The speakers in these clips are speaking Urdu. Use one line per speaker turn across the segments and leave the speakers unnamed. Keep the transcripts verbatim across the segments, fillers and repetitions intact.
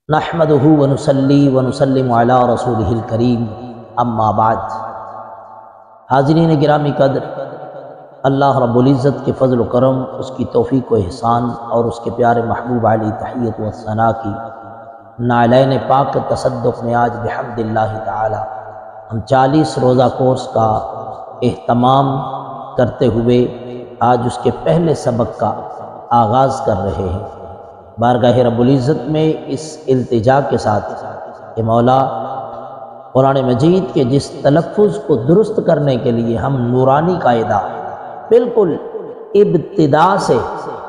نحمدہ ونصلی ونسلم علی رسولہ الکریم اما بعد۔ حاضرین گرامی قدر، اللہ رب العزت کے فضل و کرم، اس کی توفیق و احسان اور اس کے پیارے محبوب علی تحیت و ثنا کی نعلین پاک تصدق میں آج بحمد اللہ تعالی ہم چالیس روزہ کورس کا اہتمام کرتے ہوئے آج اس کے پہلے سبق کا آغاز کر رہے ہیں۔ بارگاہ رب العزت میں اس التجا کے ساتھ کہ مولا قرآن مجید کے جس تلفظ کو درست کرنے کے لیے ہم نورانی قاعدہ بالکل ابتدا سے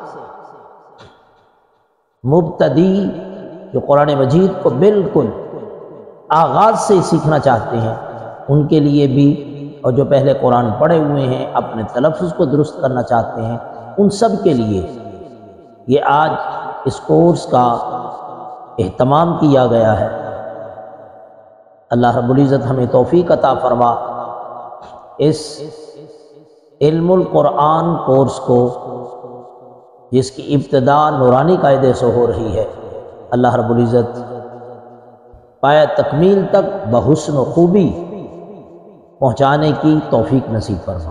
مبتدی جو قرآن مجید کو بالکل آغاز سے سیکھنا چاہتے ہیں ان کے لیے بھی، اور جو پہلے قرآن پڑھے ہوئے ہیں اپنے تلفظ کو درست کرنا چاہتے ہیں ان سب کے لیے یہ آج اس کورس کا اہتمام کیا گیا ہے۔ اللہ رب العزت ہمیں توفیق عطا فرما اس علم القرآن کورس کو جس کی ابتدا نورانی قاعدے سے ہو رہی ہے، اللہ رب العزت پایہ تکمیل تک بحسن و خوبی پہنچانے کی توفیق نصیب فرما۔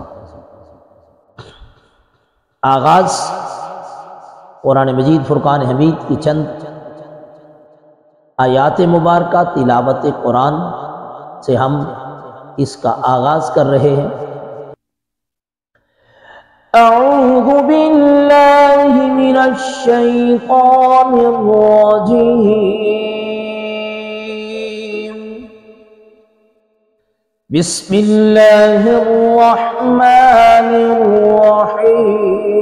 آغاز قرآن مجید فرقان حمید کی چند آیات مبارکہ تلاوت قرآن سے ہم اس کا آغاز کر رہے ہیں۔
اعوذ باللہ من الشیطان الرجیم، بسم اللہ الرحمن الرحیم۔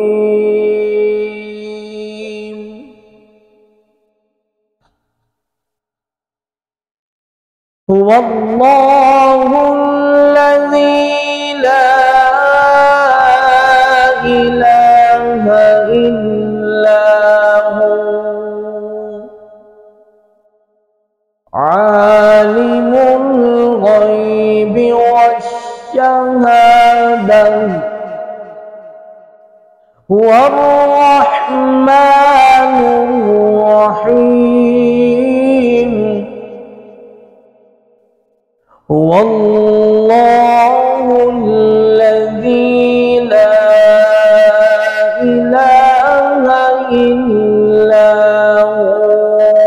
هو الله الذي لا إله إلا هو عالم الغيب والشهادة هو الرحمن الرحيم هو الله الذي لا إله إلا هو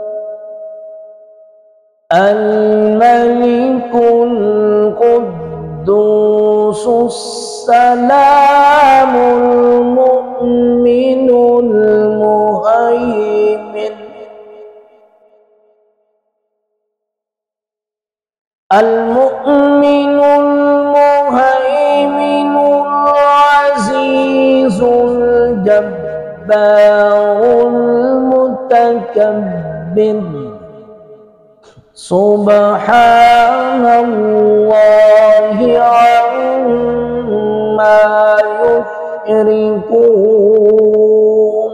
الملك القدوس السلام المؤمن المهيمن المؤمن المهيمن العزيز الجبار المتكبر سبحان الله عما يشركون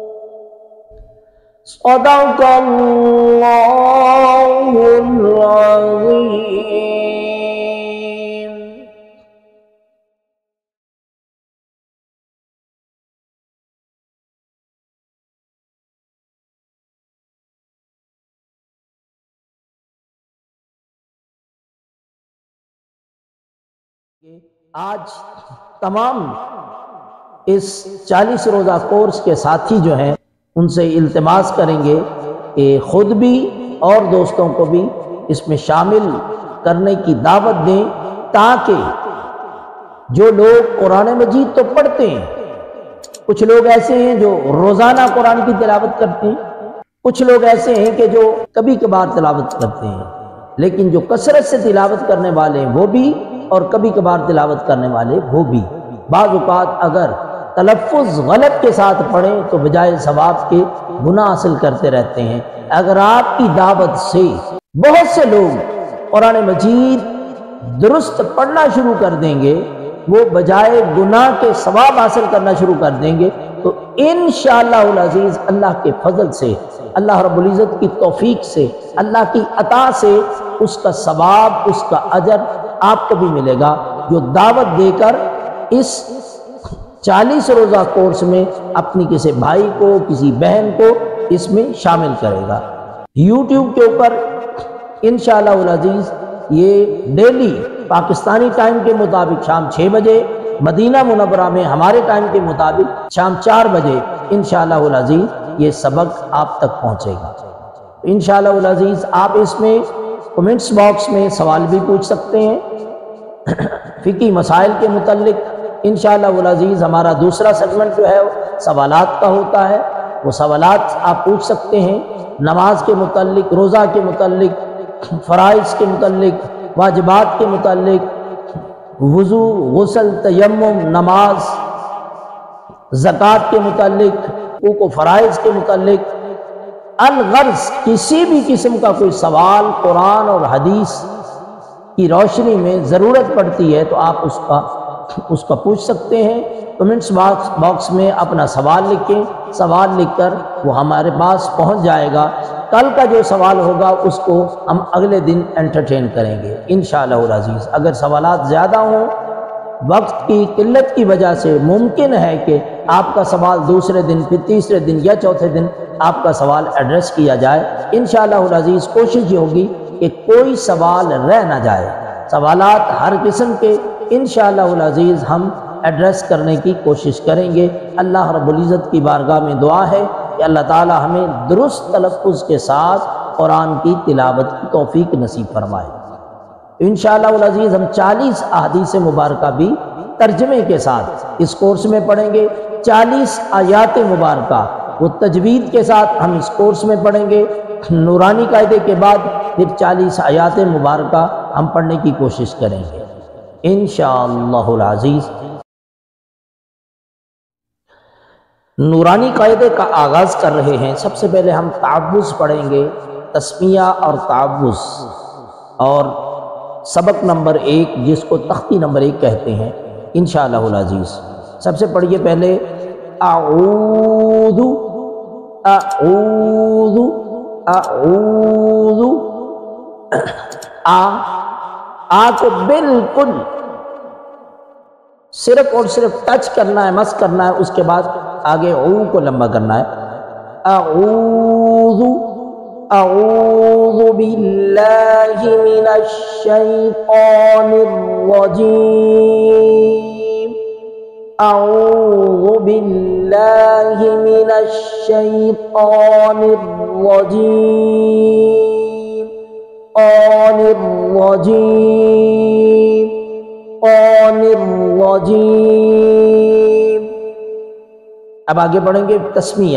صدق اللہ العظیم۔
آج تمام اس چالیس روزہ کورس کے ساتھی جو ہیں ان سے التماس کریں گے کہ خود بھی اور دوستوں کو بھی اس میں شامل کرنے کی دعوت دیں، تاکہ جو لوگ قرآن مجید تو پڑھتے ہیں، کچھ لوگ ایسے ہیں جو روزانہ قرآن کی تلاوت کرتے ہیں، کچھ لوگ ایسے ہیں کہ جو کبھی کبھار تلاوت کرتے ہیں، لیکن جو کثرت سے تلاوت کرنے والے ہیں وہ بھی اور کبھی کبھار تلاوت کرنے والے وہ بھی، بعض اوقات اگر تلفظ غلط کے ساتھ پڑھیں تو بجائے ثواب کے گناہ حاصل کرتے رہتے ہیں۔ اگر آپ کی دعوت سے بہت سے لوگ قرآن مجید درست پڑھنا شروع کر دیں گے، وہ بجائے گناہ کے ثواب حاصل کرنا شروع کر دیں گے، تو انشاءاللہ العزیز اللہ کے فضل سے، اللہ رب العزت کی توفیق سے، اللہ کی عطا سے اس کا ثواب، اس کا اجر آپ کو بھی ملے گا، جو دعوت دے کر اس چالیس روزہ کورس میں اپنی کسی بھائی کو، کسی بہن کو اس میں شامل کرے گا۔ یوٹیوب کے اوپر انشاءاللہ العزیز یہ ڈیلی پاکستانی ٹائم کے مطابق شام چھ بجے، مدینہ منورہ میں ہمارے ٹائم کے مطابق شام چار بجے انشاءاللہ العزیز یہ سبق آپ تک پہنچے گا۔ انشاءاللہ العزیز آپ اس میں کمنٹس باکس میں سوال بھی پوچھ سکتے ہیں فقہی مسائل کے متعلق۔ انشاءاللہ العزیز ہمارا دوسرا سیگمنٹ جو ہے سوالات کا ہوتا ہے، وہ سوالات آپ پوچھ سکتے ہیں نماز کے متعلق، روزہ کے متعلق، فرائض کے متعلق، واجبات کے متعلق، وضو، غسل، تیمم، نماز، زکوٰۃ کے متعلق، حقوق و فرائض کے متعلق، الغرض کسی بھی قسم کا کوئی سوال قرآن اور حدیث کی روشنی میں ضرورت پڑتی ہے تو آپ اس کا اس کا پوچھ سکتے ہیں۔ کمنٹس باکس باکس میں اپنا سوال لکھیں، سوال لکھ کر وہ ہمارے پاس پہنچ جائے گا۔ کل کا جو سوال ہوگا اس کو ہم اگلے دن انٹرٹین کریں گے انشاءاللہ العزیز۔ اگر سوالات زیادہ ہوں، وقت کی قلت کی وجہ سے ممکن ہے کہ آپ کا سوال دوسرے دن، پھر تیسرے دن یا چوتھے دن آپ کا سوال ایڈریس کیا جائے۔ انشاءاللہ العزیز کوشش یہ ہوگی کہ کوئی سوال رہ نہ جائے۔ سوالات ہر قسم کے انشاءاللہ العزیز ہم ایڈریس کرنے کی کوشش کریں گے۔ اللہ رب العزت کی بارگاہ میں دعا ہے کہ اللہ تعالی ہمیں درست تلفظ کے ساتھ قرآن کی تلاوت کی توفیق نصیب فرمائے۔ انشاءاللہ العزیز ہم چالیس احادیث مبارکہ بھی ترجمے کے ساتھ اس کورس میں پڑھیں گے۔ چالیس آیات مبارکہ وہ تجوید کے ساتھ ہم اس کورس میں پڑھیں گے۔ نورانی قاعدے کے بعد پھر چالیس آیات مبارکہ ہم پڑھنے کی کوشش کریں گے انشاءاللہ العزیز۔ نورانی قاعدے کا آغاز کر رہے ہیں۔ سب سے پہلے ہم تعوذ پڑھیں گے، تسمیہ اور تعوذ، اور سبق نمبر ایک جس کو تختی نمبر ایک کہتے ہیں انشاءاللہ العزیز۔ سب سے پڑھیے پہلے اعوذ اعوذ اعوذ، آ آ کو بالکل صرف اور صرف ٹچ کرنا ہے، مس کرنا ہے، اس کے بعد آگے او کو لمبا کرنا ہے۔ اعوذ اعوذ باللہ من الشیطان الرجیم، اعوذ باللہ من الشیطان الرجیم، قان الرجیم، قان الرجیم۔ اب آگے پڑھیں گے تسمیہ،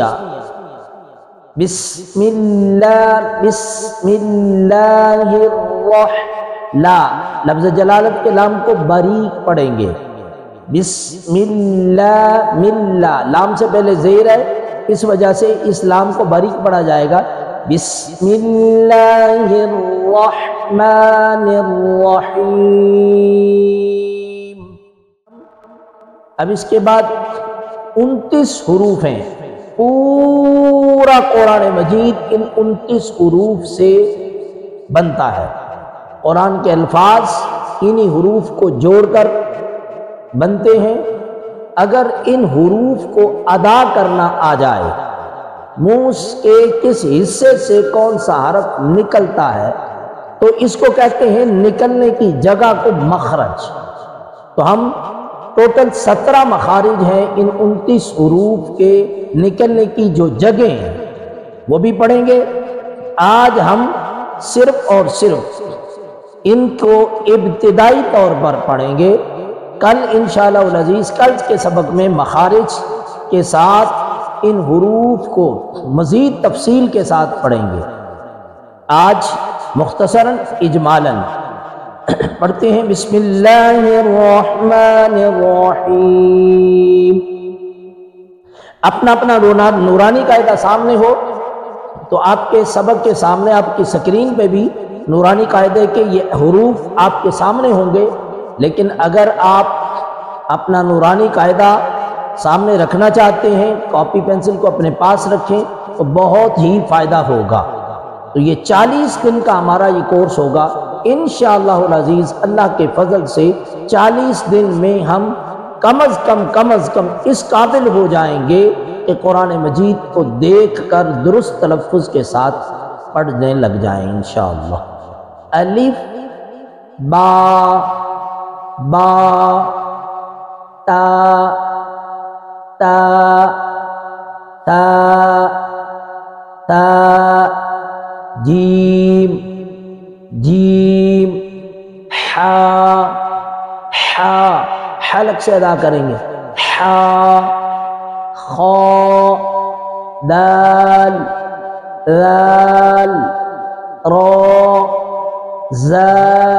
بسم اللہ بسم اللہ الرحمن، لا لفظ جلالت کے لام کو باریک پڑھیں گے، بسم اللہ، ملا لام سے پہلے زیر ہے، اس وجہ سے اس لام کو باریک پڑھا جائے گا، بسم اللہ الرحمن الرحیم۔ اب اس کے بعد انتیس حروف ہیں، پورا قرآن مجید ان انتیس حروف سے بنتا ہے۔ قرآن کے الفاظ انہی حروف کو جوڑ کر بنتے ہیں۔ اگر ان حروف کو ادا کرنا آ جائے، منہ کے کس حصے سے کون سا حرف نکلتا ہے تو اس کو کہتے ہیں نکلنے کی جگہ کو مخرج۔ تو ہم ٹوٹل سترہ مخارج ہیں ان انتیس حروف کے نکلنے کی جو جگہیں ہیں وہ بھی پڑھیں گے۔ آج ہم صرف اور صرف ان کو ابتدائی طور پر پڑھیں گے۔ کل انشاءاللہ العزیز کل کے سبق میں مخارج کے ساتھ ان حروف کو مزید تفصیل کے ساتھ پڑھیں گے۔ آج مختصراً اجمالاً پڑھتے ہیں، بسم اللہ الرحمن الرحیم۔ اپنا اپنا نورانی قاعدہ سامنے ہو تو آپ کے سبق کے سامنے آپ کی سکرین پہ بھی نورانی قاعدے کے یہ حروف آپ کے سامنے ہوں گے، لیکن اگر آپ اپنا نورانی قاعدہ سامنے رکھنا چاہتے ہیں، کاپی پینسل کو اپنے پاس رکھیں تو بہت ہی فائدہ ہوگا۔ تو یہ چالیس دن کا ہمارا یہ کورس ہوگا انشاءاللہ العزیز۔ اللہ کے فضل سے چالیس دن میں ہم کم از کم کم از کم اس قابل ہو جائیں گے کہ قرآن مجید کو دیکھ کر درست تلفظ کے ساتھ پڑھنے لگ جائیں انشاءاللہ۔ الف با با تا تا تا تا جیم جیم حا حا حلق سے ادا کریں گے، حا خا دال ذال را زا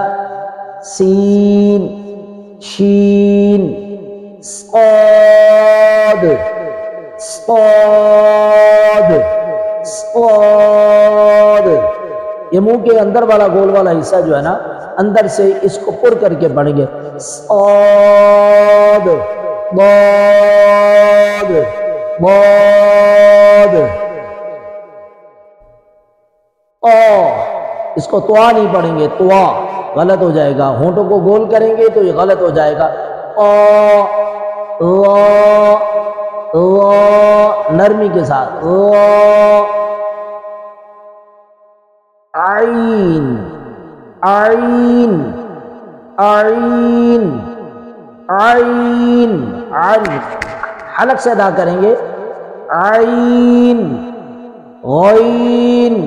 سین شین صاد صاد صاد۔ یہ منہ کے اندر والا گول والا حصہ جو ہے نا، اندر سے اس کو پر کر کے پڑھیں گے، صاد ضاد ضاد۔ آ اس کو توا نہیں پڑھیں گے، توا غلط ہو جائے گا، ہونٹوں کو گول کریں گے تو یہ غلط ہو جائے گا۔ آ لا لا نرمی کے ساتھ، لا عین عین عین عین عین حلق سے ادا کریں گے، عین غین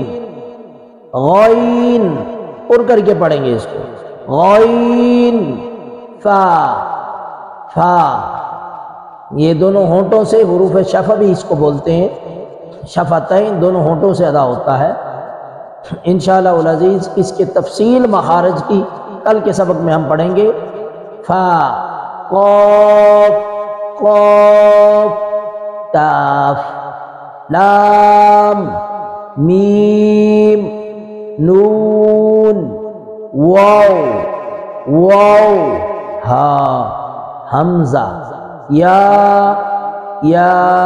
غین پر کر کے پڑھیں گے اس کو، غین فا فا۔ یہ دونوں ہونٹوں سے حروف شفا بھی اس کو بولتے ہیں، شفتین دونوں ہونٹوں سے ادا ہوتا ہے۔ انشاءاللہ العزیز اس کی تفصیل مخارج کی کل کے سبق میں ہم پڑھیں گے۔ فا قاف قاف کاف لام میم نون واو واو ہا حمزہ یا یا۔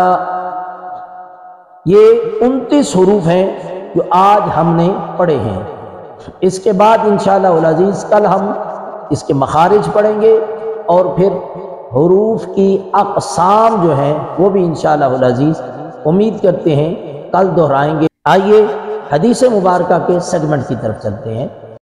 یہ انتیس حروف ہیں جو آج ہم نے پڑھے ہیں۔ اس کے بعد انشاءاللہ العزیز کل ہم اس کے مخارج پڑھیں گے اور پھر حروف کی اقسام جو ہیں وہ بھی انشاءاللہ العزیز امید کرتے ہیں کل دہرائیں گے۔ آئیے حدیث مبارکہ کے سیگمنٹ کی طرف چلتے ہیں۔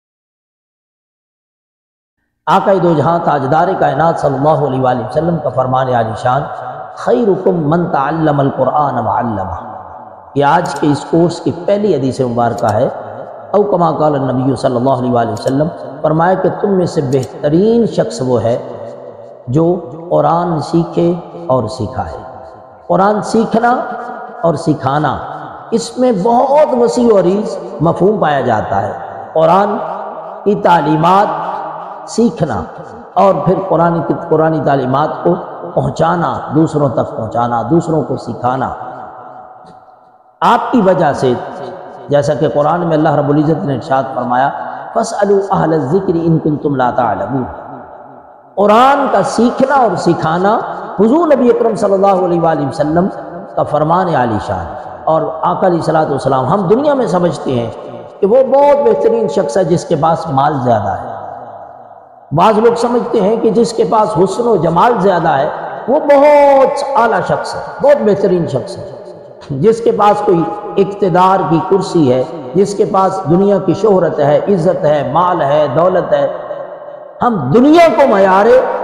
آقا دو جہاں تاجدار کائنات صلی اللہ علیہ وآلہ وسلم کا فرمان عالی شان، خیرکم من تعلم القرآن وعلمہ، یہ آج کے اس کورس کی پہلی حدیث مبارکہ ہے۔ او کما قال النبی صلی اللہ علیہ وآلہ وسلم، فرمایا کہ تم میں سے بہترین شخص وہ ہے جو قرآن سیکھے اور سکھائے۔ قرآن سیکھنا اور سکھانا، اس میں بہت وسیع و عریض مفہوم پایا جاتا ہے۔ قرآن کی تعلیمات سیکھنا اور پھر قرآن کی قرآنی تعلیمات کو پہنچانا، دوسروں تک پہنچانا، دوسروں کو سکھانا۔ آپ کی وجہ سے، جیسا کہ قرآن میں اللہ رب العزت نے ارشاد فرمایا، فَاسْأَلُوا أَهْلَ الذِّكْرِ إِن كُنتُمْ لَا تَعْلَمُونَ۔ قرآن کا سیکھنا اور سکھانا حضور نبی اکرم صلی اللہ علیہ وآلہ وسلم کا فرمان عالی شان۔ اور آقا علیہ الصلوۃ والسلام ہم دنیا میں سمجھتے ہیں کہ وہ بہت بہترین شخص ہے جس کے پاس مال زیادہ ہے، بعض لوگ سمجھتے ہیں کہ جس کے پاس حسن و جمال زیادہ ہے وہ بہت اعلیٰ شخص ہے، بہت بہترین شخص ہے۔ جس کے پاس کوئی اقتدار کی کرسی ہے، جس کے پاس دنیا کی شہرت ہے، عزت ہے، مال ہے، دولت ہے، ہم دنیا کو معیار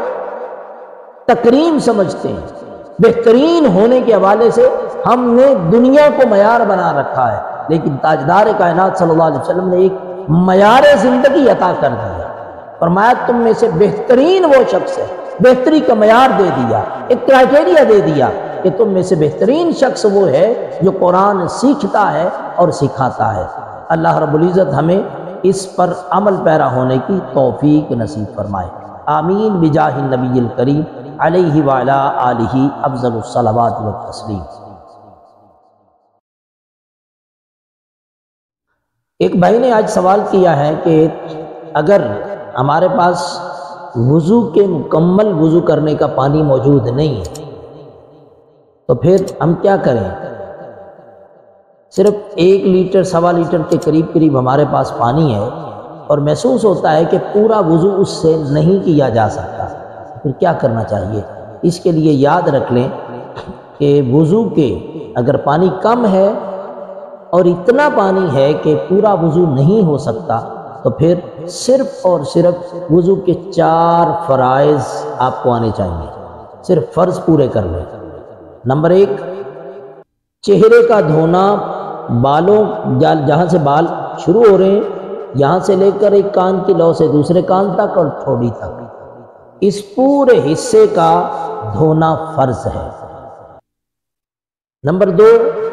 تکریم سمجھتے ہیں۔ بہترین ہونے کے حوالے سے ہم نے دنیا کو معیار بنا رکھا ہے، لیکن تاجدار کائنات صلی اللہ علیہ وسلم نے ایک معیار زندگی عطا کر دیا۔ فرمایا تم میں سے بہترین وہ شخص ہے، بہتری کا معیار دے دیا، ایک کرائٹیریا دے دیا کہ تم میں سے بہترین شخص وہ ہے جو قرآن سیکھتا ہے اور سکھاتا ہے۔ اللہ رب العزت ہمیں اس پر عمل پیرا ہونے کی توفیق نصیب فرمائے، آمین بجاہ النبی الکریم علیہ وعلا آلہ افضل الصلوات والتسلیم۔ ایک بھائی نے آج سوال کیا ہے کہ اگر ہمارے پاس وضو کے مکمل وضو کرنے کا پانی موجود نہیں ہے تو پھر ہم کیا کریں؟ صرف ایک لیٹر سوا لیٹر کے قریب قریب ہمارے پاس پانی ہے اور محسوس ہوتا ہے کہ پورا وضو اس سے نہیں کیا جا سکتا، پھر کیا کرنا چاہیے؟ اس کے لیے یاد رکھ لیں کہ وضو کے اگر پانی کم ہے اور اتنا پانی ہے کہ پورا وضو نہیں ہو سکتا، تو پھر صرف اور صرف وضو کے چار فرائض آپ کو آنے چاہیے، صرف فرض پورے کر لیں۔ نمبر ایک، چہرے کا دھونا، بالوں جہاں سے بال شروع ہو رہے ہیں یہاں سے لے کر ایک کان کی لو سے دوسرے کان تک اور ٹھوڑی تک، اس پورے حصے کا دھونا فرض ہے۔ نمبر دو،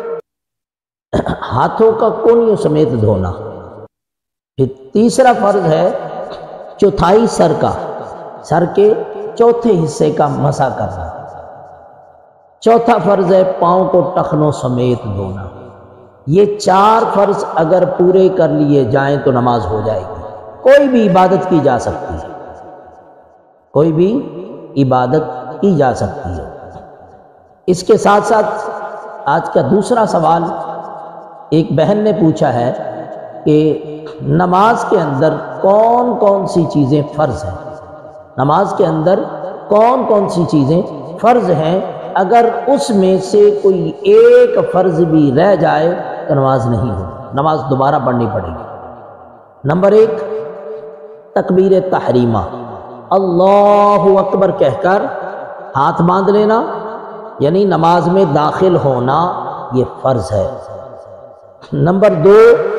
ہاتھوں کا کونیوں سمیت دھونا۔ پھر تیسرا فرض ہے چوتھائی سر کا، سر کے چوتھے حصے کا مسح کرنا۔ چوتھا فرض ہے پاؤں کو ٹخنوں سمیت دھونا۔ یہ چار فرض اگر پورے کر لیے جائیں تو نماز ہو جائے گی، کوئی بھی عبادت کی جا سکتی ہے، کوئی بھی عبادت کی جا سکتی ہے۔ اس کے ساتھ ساتھ آج کا دوسرا سوال ایک بہن نے پوچھا ہے کہ نماز کے اندر کون کون سی چیزیں فرض ہیں، نماز کے اندر کون کون سی چیزیں فرض ہیں، اگر اس میں سے کوئی ایک فرض بھی رہ جائے تو نماز نہیں ہوگی، نماز دوبارہ پڑھنی پڑے گی۔ نمبر ایک، تکبیر تحریمہ، اللہ اکبر کہہ کر ہاتھ باندھ لینا، یعنی نماز میں داخل ہونا، یہ فرض ہے۔ نمبر دو،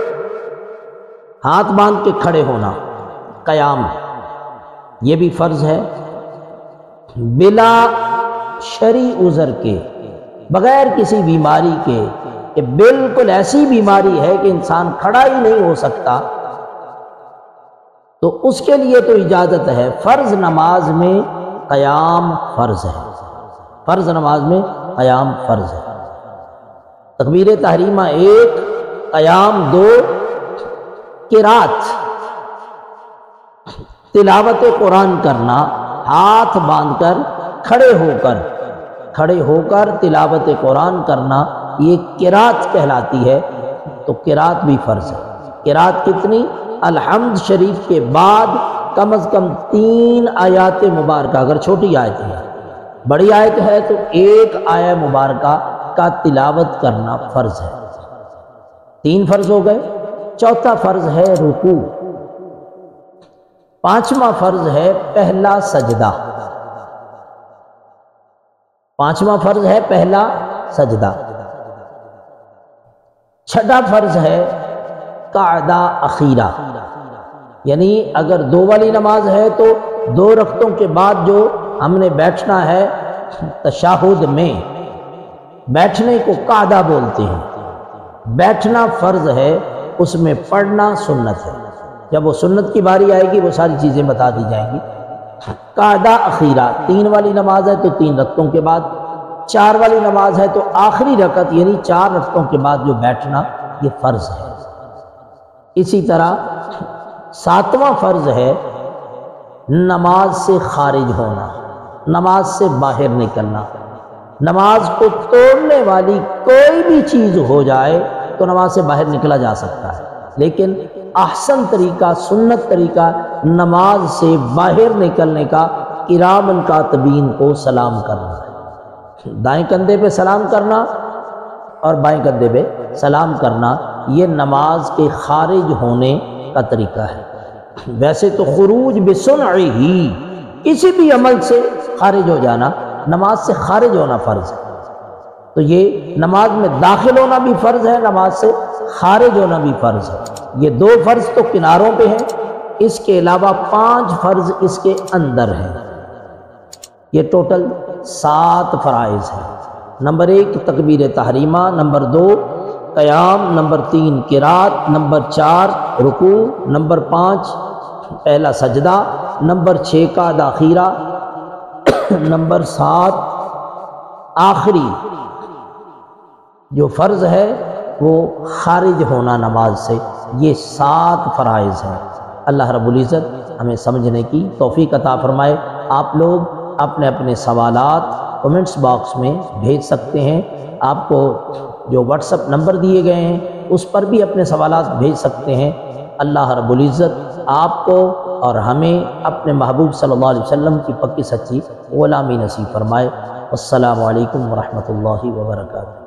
ہاتھ باندھ کے کھڑے ہونا، قیام، یہ بھی فرض ہے، بلا شرعی عذر کے، بغیر کسی بیماری کے، کہ بالکل ایسی بیماری ہے کہ انسان کھڑا ہی نہیں ہو سکتا، تو اس کے لیے تو اجازت ہے۔ فرض نماز میں قیام فرض ہے، فرض نماز میں قیام فرض ہے۔ تکبیر تحریمہ ایک، قیام دو، قرات، تلاوت قرآن کرنا، ہاتھ باندھ کر کھڑے ہو کر کھڑے ہو کر تلاوت قرآن کرنا، یہ قرات کہلاتی ہے، تو قرات بھی فرض ہے۔ قرات کتنی؟ الحمد شریف کے بعد کم از کم تین آیات مبارکہ، اگر چھوٹی آیت ہے، بڑی آیت ہے تو ایک آیہ مبارکہ کا تلاوت کرنا فرض ہے۔ تین فرض ہو گئے۔ چوتھا فرض ہے رکوع۔ پانچواں فرض ہے پہلا سجدہ۔ پانچواں فرض ہے پہلا سجدہ۔ چھٹا فرض ہے قعدہ اخیرہ، یعنی اگر دو والی نماز ہے تو دو رکعتوں کے بعد جو ہم نے بیٹھنا ہے تشہد میں، بیٹھنے کو قعدہ بولتے ہیں، بیٹھنا فرض ہے، اس میں پڑھنا سنت ہے۔ جب وہ سنت کی باری آئے گی وہ ساری چیزیں بتا دی جائیں گی۔ قعدہ اخیرہ، تین والی نماز ہے تو تین رکعتوں کے بعد، چار والی نماز ہے تو آخری رکعت یعنی چار رکعتوں کے بعد جو بیٹھنا، یہ فرض ہے۔ اسی طرح ساتواں فرض ہے نماز سے خارج ہونا، نماز سے باہر نکلنا۔ نماز کو توڑنے والی کوئی بھی چیز ہو جائے تو نماز سے باہر نکلا جا سکتا ہے، لیکن احسن طریقہ، سنت طریقہ نماز سے باہر نکلنے کا کرامن کاتبین کو سلام کرنا ہے۔ دائیں کندھے پہ سلام کرنا اور بائیں کندھے پہ سلام کرنا، یہ نماز کے خارج ہونے کا طریقہ ہے۔ ویسے تو خروج بصنعہ، کسی بھی عمل سے خارج ہو جانا، نماز سے خارج ہونا فرض ہے۔ تو یہ نماز میں داخل ہونا بھی فرض ہے، نماز سے خارج ہونا بھی فرض ہے۔ یہ دو فرض تو کناروں پہ ہیں، اس کے علاوہ پانچ فرض اس کے اندر ہیں۔ یہ ٹوٹل سات فرائض ہیں۔ نمبر ایک تکبیر تحریمہ، نمبر دو قیام، نمبر تین قرات، نمبر چار رکوع، نمبر پانچ پہلا سجدہ، نمبر چھ قعدہ اخیرہ، نمبر سات آخری جو فرض ہے وہ خارج ہونا نماز سے۔ یہ سات فرائض ہیں۔ اللہ رب العزت ہمیں سمجھنے کی توفیق عطا فرمائے۔ آپ لوگ اپنے اپنے سوالات کمنٹس باکس میں بھیج سکتے ہیں۔ آپ کو جو واٹس ایپ نمبر دیے گئے ہیں اس پر بھی اپنے سوالات بھیج سکتے ہیں۔ اللہ رب العزت آپ کو اور ہمیں اپنے محبوب صلی اللہ علیہ وسلم کی پکی سچی غلامی نصیب فرمائے۔ السلام علیکم ورحمۃ اللہ وبرکاتہ۔